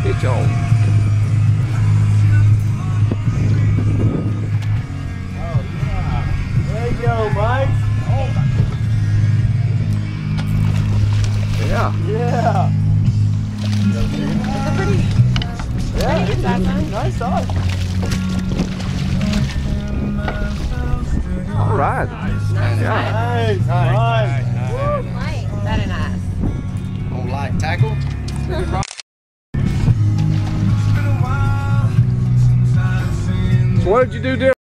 Get your. There you go, Mike. Yeah. Yeah. It's a pretty good size one. Nice size. All right. Nice. Yeah. Nice. Woo, nice. Very nice. On light tackle. So what did you do different?